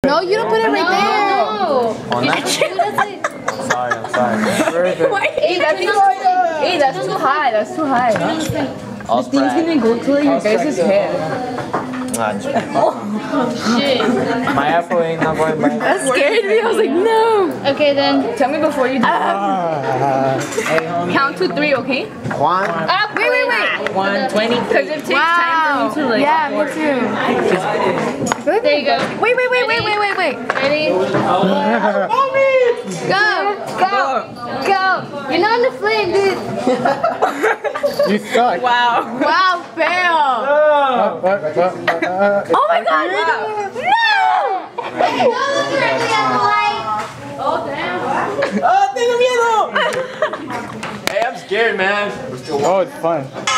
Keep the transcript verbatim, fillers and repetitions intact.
No, you don't put it right there. No. On that? I'm sorry, I'm sorry. Hey, that's too high. Hey, that's too high. That's too high. I'll The thing's gonna go to your guys' head. Nah, just Shit. my afro ain't not going back. That scared me. I was like, no. Okay, then tell me before you do. Uh, Count to three, okay? One. Up. Wait, wait, wait. one twenty. Because it takes Wow. time for me to like. Yeah, me too. There you go. Wait, wait, wait, wait, wait, wait, wait. Ready? Go. Go. Go. You're not in the flame, dude. You suck. Wow. Wow, fail. Uh, uh, uh, uh, Oh my god. Oh, tengo miedo! Hey, I'm scared, man. Oh, it's fun.